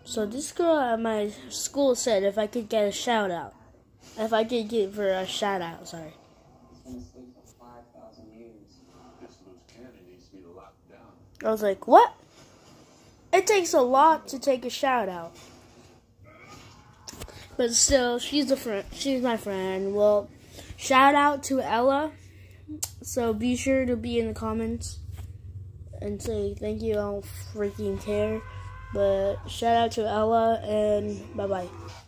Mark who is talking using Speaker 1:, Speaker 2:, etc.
Speaker 1: So this girl at my school said if I could get a shout out. If I could give her a shout out, sorry. I was like, what? It takes a lot to take a shout out. But still, she's a friend. She's my friend. Well, shout out to Ella. So be sure to be in the comments and say thank you. I don't freaking care. But shout out to Ella and bye bye.